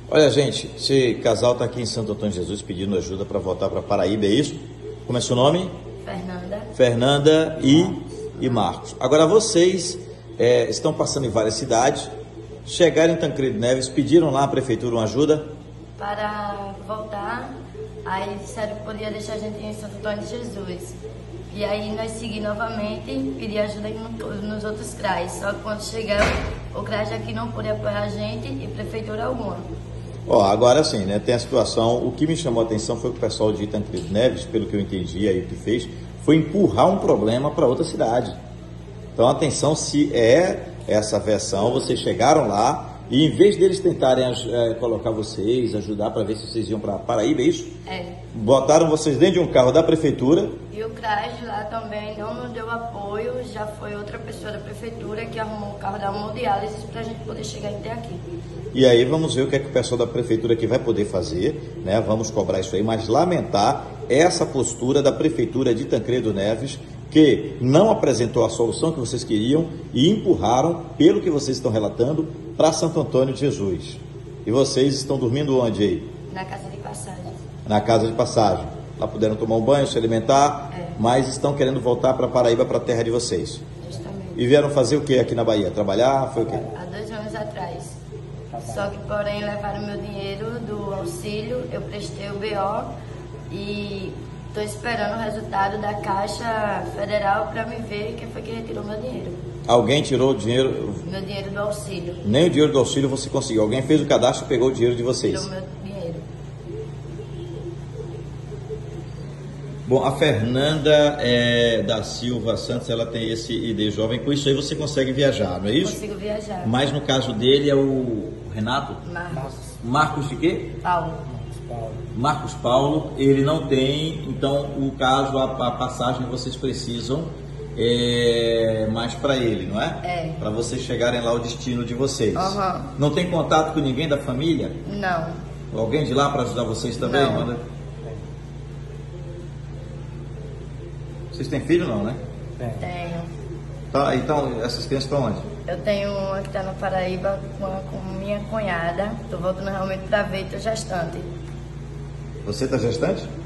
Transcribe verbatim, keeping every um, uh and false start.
Olha, gente, esse casal está aqui em Santo Antônio de Jesus pedindo ajuda para voltar para Paraíba, é isso? Como é seu nome? Fernanda. Fernanda e, e Marcos. Agora, vocês é, estão passando em várias cidades, chegaram em Tancredo Neves, pediram lá à prefeitura uma ajuda? Para voltar, aí disseram que podia deixar a gente em Santo Antônio de Jesus. E aí nós seguimos novamente, pedir ajuda no, nos outros C R A S. Só que quando chegamos, o C R A S aqui não pôde apoiar a gente e prefeitura alguma. Ó, agora sim, né? Tem a situação. O que me chamou a atenção foi que o pessoal de Tancredo Neves, pelo que eu entendi aí o que fez, foi empurrar um problema para outra cidade. Então, atenção, se é essa versão, vocês chegaram lá e em vez deles tentarem é, colocar vocês, ajudar para ver se vocês iam para Paraíba, é isso? É. Botaram vocês dentro de um carro da prefeitura. E o C R A S lá também não nos deu apoio, já foi outra pessoa da prefeitura que arrumou o carro da hemodiálise para a gente poder chegar até aqui. E aí vamos ver o que é que o pessoal da prefeitura aqui vai poder fazer, né? Vamos cobrar isso aí, mas lamentar essa postura da prefeitura de Tancredo Neves, que não apresentou a solução que vocês queriam e empurraram, pelo que vocês estão relatando, para Santo Antônio de Jesus. E vocês estão dormindo onde aí? Na casa de passagem. Na casa de passagem. Lá puderam tomar um banho, se alimentar, é. Mas estão querendo voltar para Paraíba, para a terra de vocês. Justamente. E vieram fazer o que aqui na Bahia? Trabalhar? Foi o quê? Há dois anos atrás. Só que, porém, levaram meu dinheiro do auxílio, eu prestei o B O e estou esperando o resultado da Caixa Federal para me ver quem foi que retirou meu dinheiro. Alguém tirou o dinheiro? Meu dinheiro do auxílio. Nem o dinheiro do auxílio você conseguiu. Alguém fez o cadastro e pegou o dinheiro de vocês. Tirou meu dinheiro. Bom, a Fernanda é, da Silva Santos, ela tem esse I D jovem. Com isso aí você consegue viajar, não é isso? Consigo viajar. Mas no caso dele é o Renato? Marcos. Marcos de quê? Paulo. Marcos Paulo, ele não tem, então o caso, a, a passagem vocês precisam é, mais para ele, não é? É. Para vocês chegarem lá ao destino de vocês. Uhum. Não tem contato com ninguém da família? Não. Alguém de lá para ajudar vocês também? Não. Manda. Vocês têm filho não, né? Tenho. Tá, então essas crianças estão onde? Eu tenho uma que está na Paraíba com, a, com minha cunhada. Estou voltando realmente para ver, estou gestante. Você está gestante?